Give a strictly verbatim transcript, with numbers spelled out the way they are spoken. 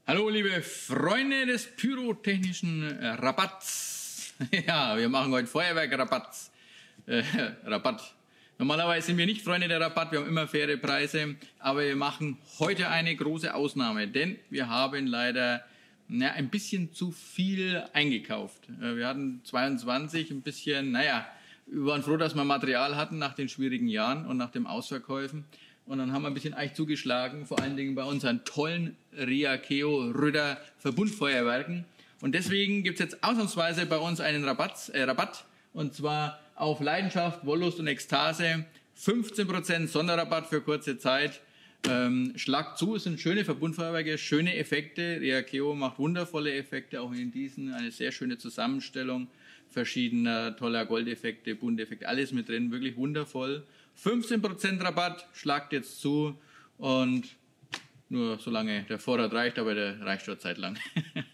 Hallo liebe Freunde des pyrotechnischen Rabatts. Ja, wir machen heute Feuerwerk-Rabatt. Äh, Rabatt. Normalerweise sind wir nicht Freunde der Rabatt, wir haben immer faire Preise, aber wir machen heute eine große Ausnahme, denn wir haben leider na, ein bisschen zu viel eingekauft. Wir hatten zweiundzwanzig ein bisschen, naja, wir waren froh, dass wir Material hatten nach den schwierigen Jahren und nach den Ausverkäufen. Und dann haben wir ein bisschen Eich zugeschlagen, vor allen Dingen bei unseren tollen Riakeo Röder Verbundfeuerwerken. Und deswegen gibt es jetzt ausnahmsweise bei uns einen Rabatt, äh, Rabatt, und zwar auf Leidenschaft, Wollust und Ekstase. fünfzehn Prozent Sonderrabatt für kurze Zeit. Ähm, Schlag zu, es sind schöne Verbundfeuerwerke, schöne Effekte. Riakeo macht wundervolle Effekte, auch in diesen. Eine sehr schöne Zusammenstellung verschiedener toller Goldeffekte, Bunteffekte, alles mit drin, wirklich wundervoll. fünfzehn Prozent Rabatt, schlagt jetzt zu und nur solange der Vorrat reicht, aber der reicht schon Zeit lang.